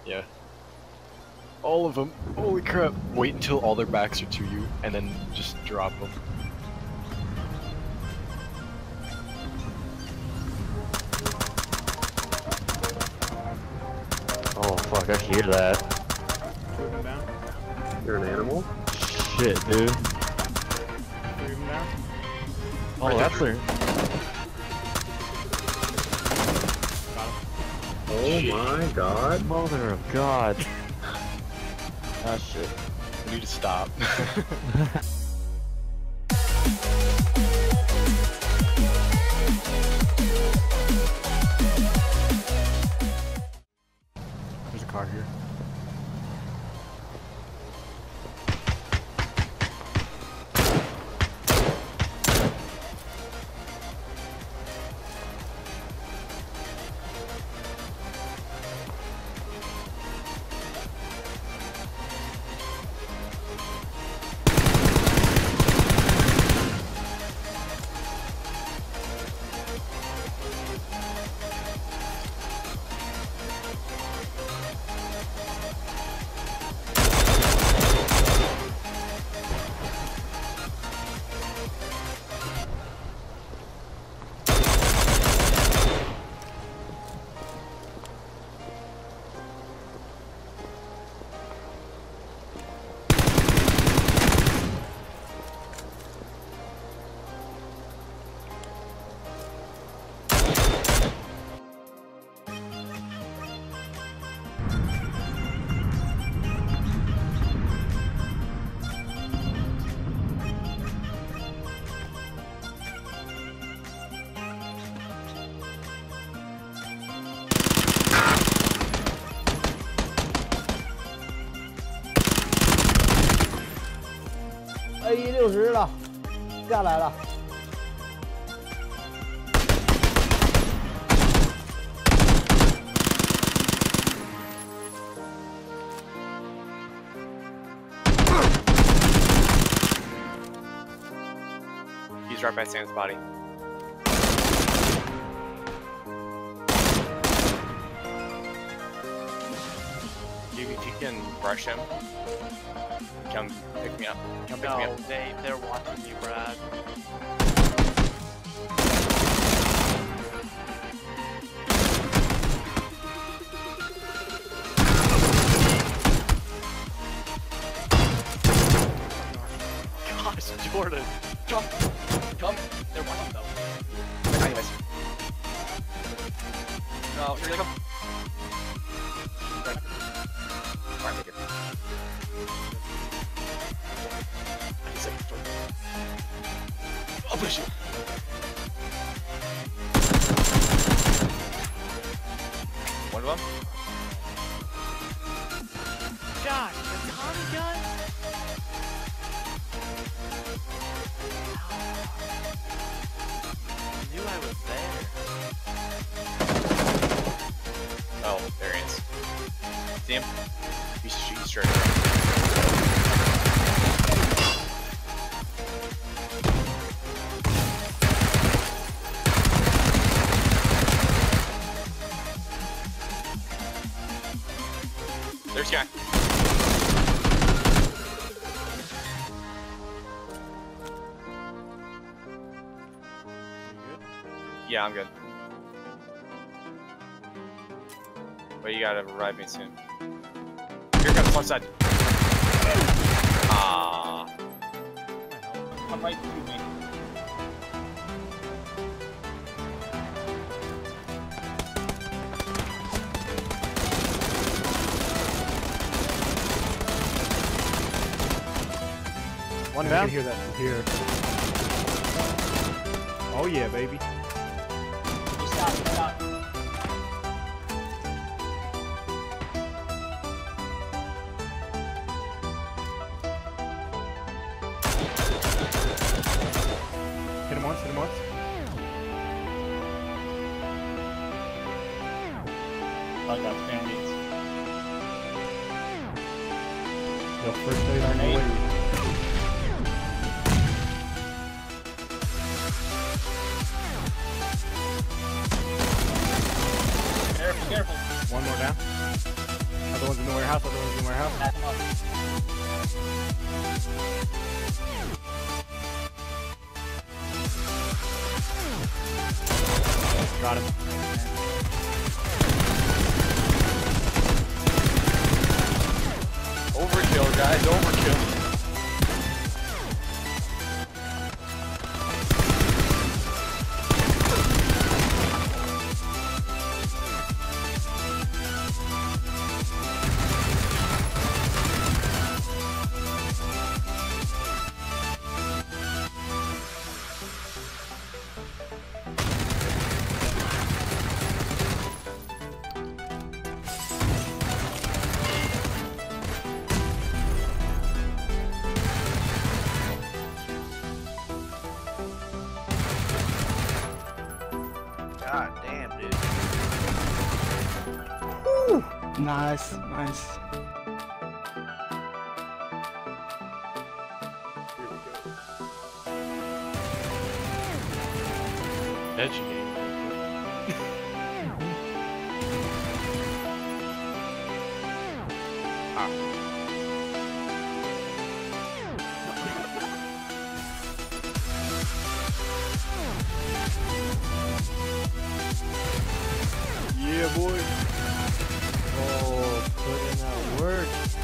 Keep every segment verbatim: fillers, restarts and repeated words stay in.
Yeah. All of them. Holy crap. Wait until all their backs are to you, and then just drop them. Oh fuck, I hear that. Two of them down. You're an animal? Shit, dude. Three of them down. Oh, that's their... Got him. Oh my god. Mother of God. Ah, shit. We need to stop. There's a car here. A 六十了，下来了。 He's right by Sam's body. You, if you can rush him, come pick me up. Come pick no, me up. they, they're watching you, Brad. Gosh, Jordan! Come! Come! They're watching though. They're anyways. No, here they come. Alright, make it. I'll push you. One of them? Josh, the Tommy gun? I knew I was there. Oh, there he is. See him? He's shooting straight. There's guy. Yeah, I'm good. But you gotta revive me soon. Here comes left side. Ah. Come right through me. One down. I can hear that from here. Oh yeah, baby. Stop, stop. Hit him once, hit him once. I got bandits. Yo, first aid on the way. Careful, careful. One more down. Another the warehouse. Other one's in the warehouse. Back him up. Got him. Overkill, guys, overkill. God damn, dude. Nice, nice. Here we go. Edgy game. Yeah, boy. Oh, put in that work.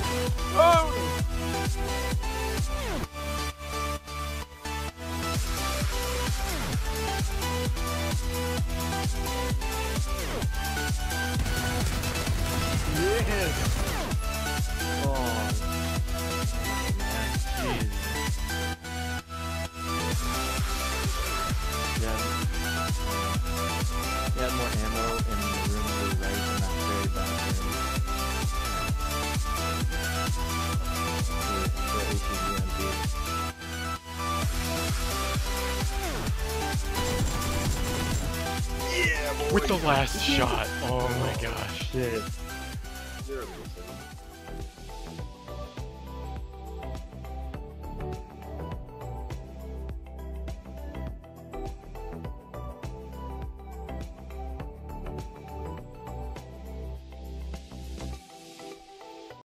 Yes. Oh, man, jeez. Yeah. He had more ammo in the room to the right in that very back room. For, for A C G M P. With the last shot. Oh my gosh. Shit. You're amazing.